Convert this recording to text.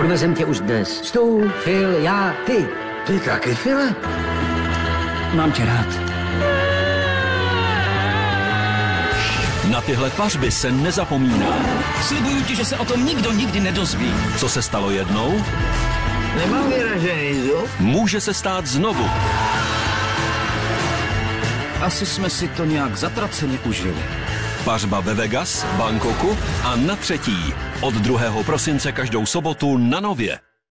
Odvezem tě už dnes. Stu, Phil, já, ty. Ty taky, Phile? Mám tě rád. Na tyhle pařby se nezapomíná. Slibuju ti, že se o tom nikdo nikdy nedozví. Co se stalo jednou, Nemám vyražený zub? může se stát znovu. Asi jsme si to nějak zatraceně užili. Pařba ve Vegas, Bangkoku a na 3. od 2. prosince každou sobotu na Nově.